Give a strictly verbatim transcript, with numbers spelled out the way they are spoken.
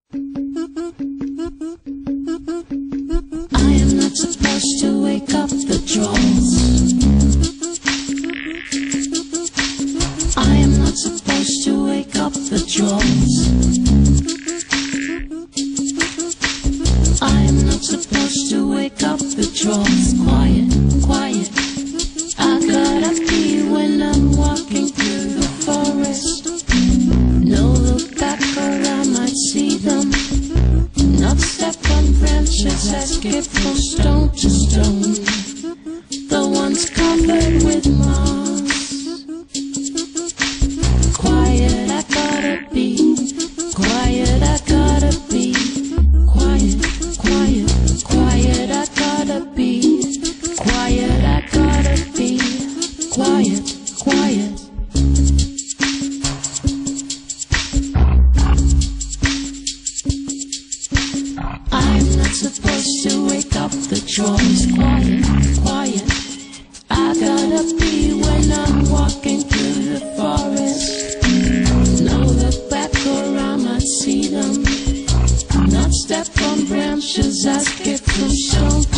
I am not supposed to wake up the trolls. I am not supposed to wake up the trolls. I am not supposed to wake up the trolls. Quiet, quiet. I gotta pee when I'm walking through the forest. No look back or I might see them. Not step on branches that skip from stone to stone. The ones covered with moss. Quiet, I gotta be. Quiet, I gotta be. Quiet, quiet, quiet, I gotta be. Quiet, I gotta be. Quiet, quiet. I'm not supposed to wake up the trolls. Quiet, quiet. I gotta be when I'm walking through the forest. No look back or I might see them. Not step on branches I skip from stone